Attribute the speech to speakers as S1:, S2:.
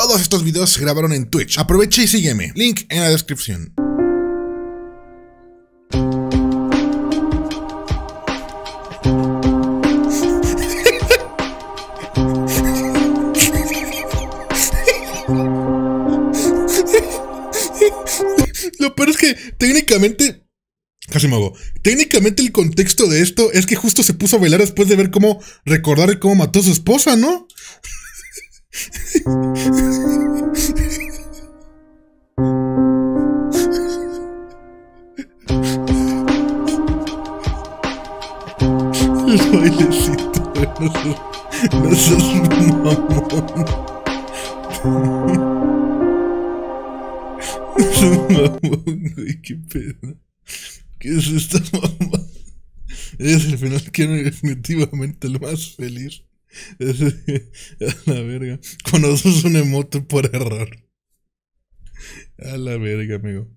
S1: Todos estos videos se grabaron en Twitch. Aprovecha y sígueme. Link en la descripción. Lo peor es que técnicamente... Casi me hago. Técnicamente el contexto de esto es que justo se puso a bailar después de ver cómo... recordar cómo mató a su esposa, ¿no? El bailecito, no seas mamón. No seas mamón, güey, qué pedo. ¿Qué es esta mamá? Es el final que era definitivamente el más feliz. A la verga. Conoces un emote por error. A la verga, amigo.